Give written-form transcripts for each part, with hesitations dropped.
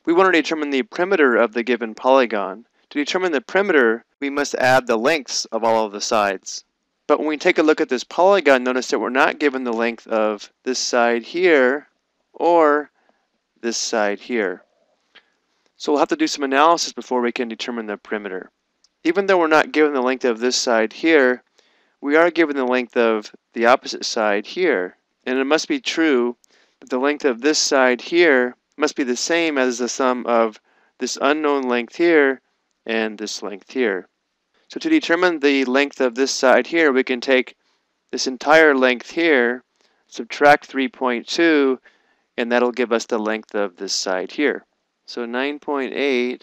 We want to determine the perimeter of the given polygon. To determine the perimeter, we must add the lengths of all of the sides. But when we take a look at this polygon, notice that we're not given the length of this side here or this side here. So we'll have to do some analysis before we can determine the perimeter. Even though we're not given the length of this side here, we are given the length of the opposite side here. And it must be true that the length of this side here must be the same as the sum of this unknown length here and this length here. So to determine the length of this side here, we can take this entire length here, subtract 3.2, and that'll give us the length of this side here. So 9.8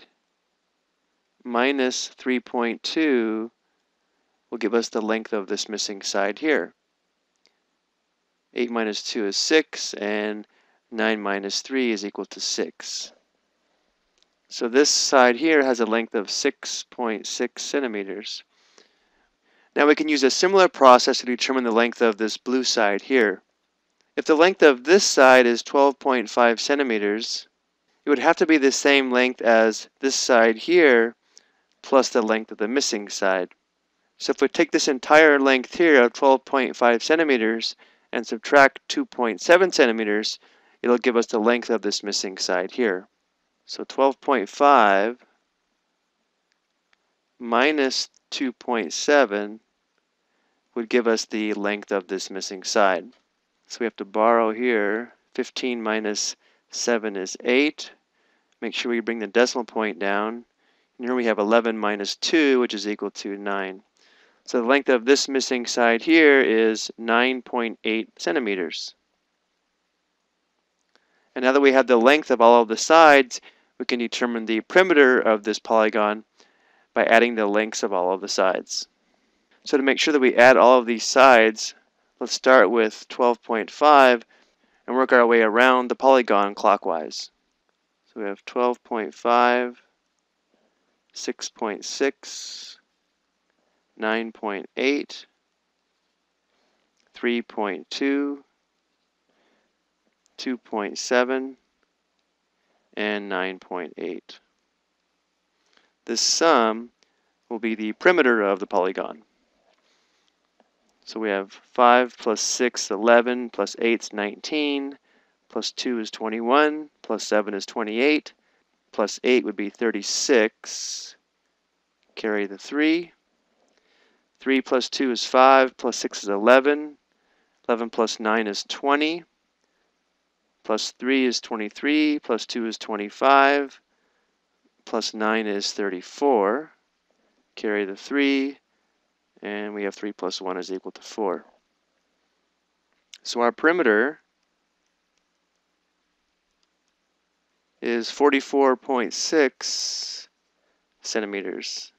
minus 3.2 will give us the length of this missing side here. 8 minus 2 is 6, and 9 minus 3 is equal to 6. So this side here has a length of 6.6 centimeters. Now we can use a similar process to determine the length of this blue side here. If the length of this side is 12.5 centimeters, it would have to be the same length as this side here plus the length of the missing side. So if we take this entire length here of 12.5 centimeters and subtract 2.7 centimeters, it'll give us the length of this missing side here. So 12.5 minus 2.7 would give us the length of this missing side. So we have to borrow here. 15 minus 7 is 8. Make sure we bring the decimal point down. And here we have 11 minus 2, which is equal to 9. So the length of this missing side here is 9.8 centimeters. And now that we have the length of all of the sides, we can determine the perimeter of this polygon by adding the lengths of all of the sides. So to make sure that we add all of these sides, let's start with 12.5 and work our way around the polygon clockwise. So we have 12.5, 6.6, 9.8, 3.2, 2.7, and 9.8. This sum will be the perimeter of the polygon. So we have 5 plus 6, 11, plus 8 is 19, plus 2 is 21, plus 7 is 28, plus 8 would be 36. Carry the 3. 3 plus 2 is 5, plus 6 is 11. 11 plus 9 is 20. Plus 3 is 23, plus 2 is 25. Plus 9 is 34. Carry the 3. And we have 3 plus 1 is equal to 4. So our perimeter is 44.6 centimeters.